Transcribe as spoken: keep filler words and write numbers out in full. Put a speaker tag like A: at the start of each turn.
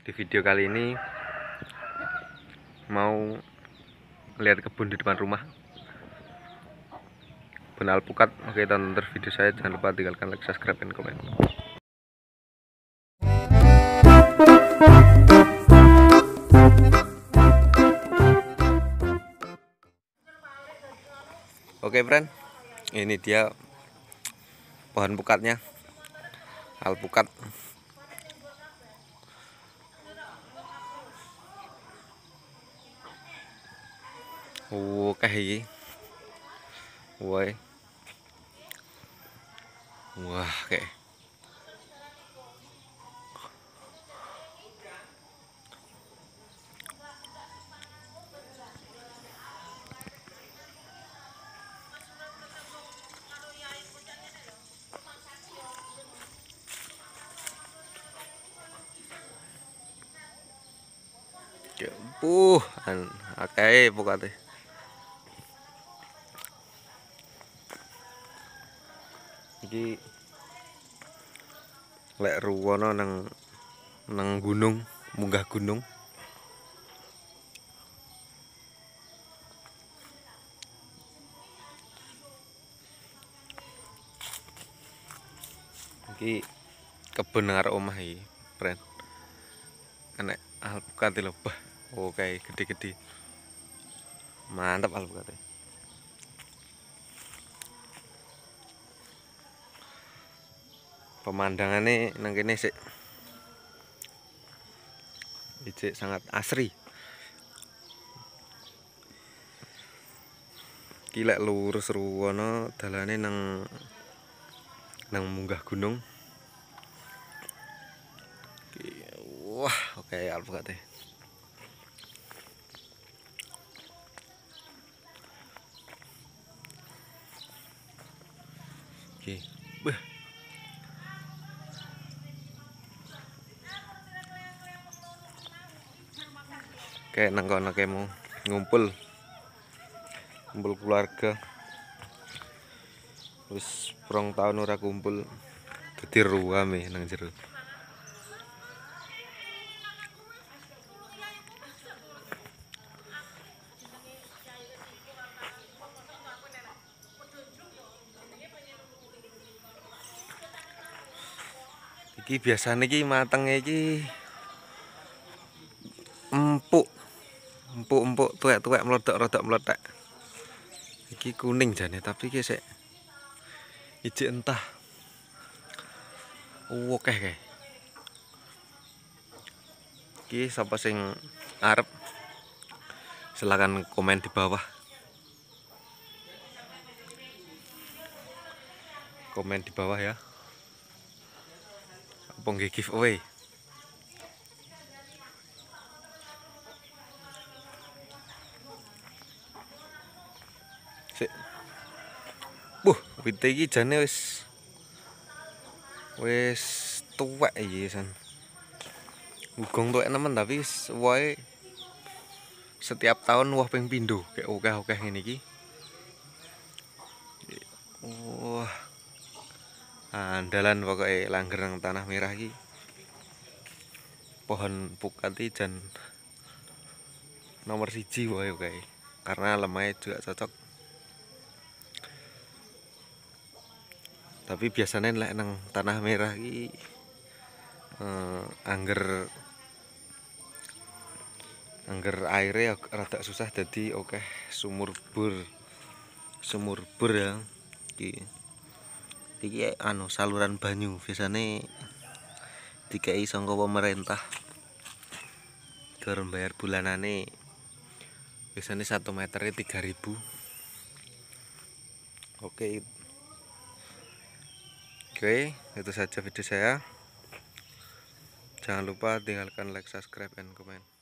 A: Di video kali ini mau lihat kebun di depan rumah, kebun alpukat. Oke, tonton terus video saya, jangan lupa tinggalkan like, subscribe, dan komen. Oke friend, ini dia pohon pukatnya, alpukat. Oke iki. Woi. Wah, kayak puh, akeh pukate. Iki lek ruwono nang nang gunung, munggah gunung. Iki kebun ngarep omah iki, friend. Enek alpukat lho, bah. Oke, gede-gede. Mantap alpukatnya. Pemandangannya nang kene sik ijek sangat asri. Ki lek lurus ruwono dalane nang nang munggah gunung. Ki, wah, oke alpukatnya. Oke, beh. Kayak nang kono kemu ngumpul ngumpul keluarga, wis prong tahun ora kumpul, dadi ruame nang jero. Iki biasane iki matenge iki empuk. Empuk-empuk, tuwek-tuwek, meledak-ledak meledak. Iki kuning jane, tapi iki sik ijik entah. Oke kae. Iki sapa sing arep? Silakan komen di bawah. Komen di bawah ya. Apa nggih giveaway? Sik. Buh, wite iki jane wis wis tuwek iki san. Gugong tuwek nemen, tapi wae setiap tahun wah ping pindho kayak akeh-akeh ngene iki. Wah. Andalan pokoknya langgar nang tanah merah iki. Pohon pukat jan nomor siji wae kae. Karena lemahnya juga cocok. Tapi biasanya lek nang tanah merah iki eh, angger angger airnya rada susah, jadi oke sumur bor. Sumur bor ya. Iki iki anu saluran banyu biasanya dikai sangka pemerintah. Gara bayar bulanane biasanya satu meternya tiga ribu. Oke. Oke, itu saja video saya. Jangan lupa tinggalkan like, subscribe, dan komen.